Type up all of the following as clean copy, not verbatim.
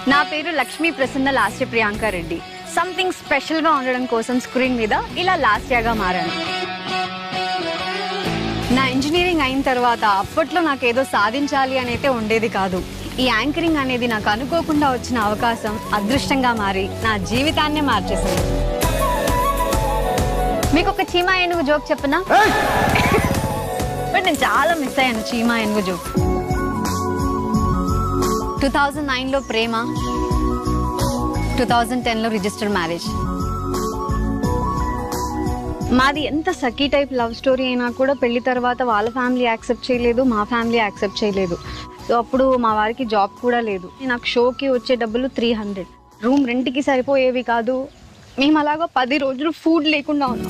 నా పేరు Lakshmi Prasanna Lasya Priyanka Reddy. Something special గా ఉండడం కోసం స్క్రీన్ మీద ఇలా లాస్యగా మారాను. నా ఇంజనీరింగ్ అయిన తర్వాత అప్పట్లో నాకేదో సాధించాలి అనేది ఉండేది కాదు. ఈ యాంకరింగ్ అనేది నాకు అనుకోకుండా వచ్చిన అవకాశం అదృష్టంగా మారి నా జీవితాన్నే మార్చేసింది. మీకు ఒక చీమా ఏనుగు జోక్ చెప్పనా? బట్ నేను చాలా మిస్ అయ్యాను చీమా ఏనుగు జోక్. 2009లో ప్రేమ, 2010లో రిజిస్టర్ మ్యారేజ్. మాది ఎంత సఖీ టైప్ లవ్ స్టోరీ అయినా కూడా పెళ్లి తర్వాత వాళ్ళ ఫ్యామిలీ యాక్సెప్ట్ చేయలేదు, మా ఫ్యామిలీ యాక్సెప్ట్ చేయలేదు. సో అప్పుడు మా వారికి జాబ్ కూడా లేదు. నాకు షోకి వచ్చే డబ్బులు 300, రూమ్ రెంట్కి సరిపోయేవి కాదు. మేము అలాగా 10 రోజులు ఫుడ్ లేకుండా ఉన్నాం.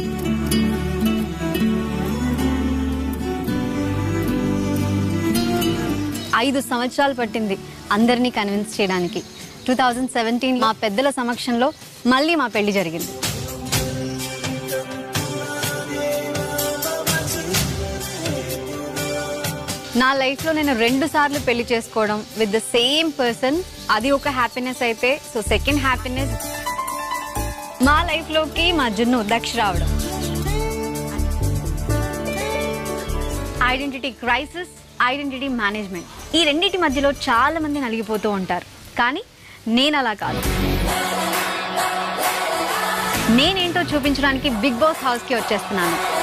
ఐదు సంవత్సరాలు పట్టింది అందరినీ కన్విన్స్ చేయడానికి. 2017 మా పెద్దల సమక్షంలో మళ్ళీ మా పెళ్లి జరిగింది. నా లైఫ్లో నేను 2 సార్లు పెళ్లి చేసుకోవడం విత్ ద సేమ్ పర్సన్, అది ఒక హ్యాపీనెస్ అయితే, సో సెకండ్ హ్యాపీనెస్ మా లైఫ్లోకి మా జున్ను దక్ష రావడం. ఐడెంటిటీ క్రైసిస్, ఐడెంటిటీ మేనేజ్మెంట్, ఈ రెండింటి మధ్యలో చాలా మంది నలిగిపోతూ ఉంటారు. కానీ నేను అలా కాదు. నేనేంటో చూపించడానికి బిగ్ బాస్ హౌస్కి వచ్చేస్తున్నాను.